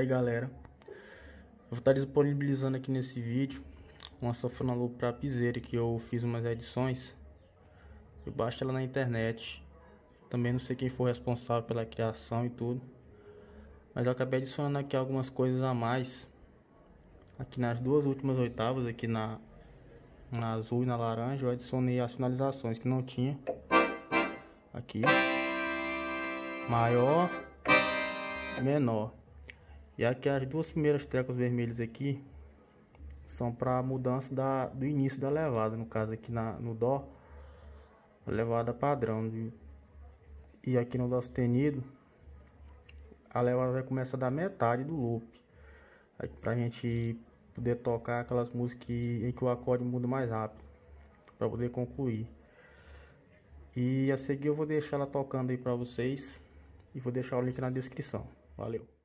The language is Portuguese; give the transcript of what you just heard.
aí galera, eu vou estar disponibilizando aqui nesse vídeo uma sanfona loop para piseira que eu fiz umas edições. Eu baixo ela na internet. Também não sei quem foi responsável pela criação e tudo, mas eu acabei adicionando aqui algumas coisas a mais. Aqui nas duas últimas oitavas, aqui na azul e na laranja, eu adicionei as sinalizações que não tinha. Aqui maior, menor. E aqui as duas primeiras teclas vermelhas aqui são para mudança do início da levada. No caso aqui no Dó, a levada padrão. E aqui no Dó sustenido, a levada vai começar da metade do loop. Pra gente poder tocar aquelas músicas em que o acorde muda mais rápido, para poder concluir. E a seguir eu vou deixar ela tocando aí para vocês e vou deixar o link na descrição. Valeu!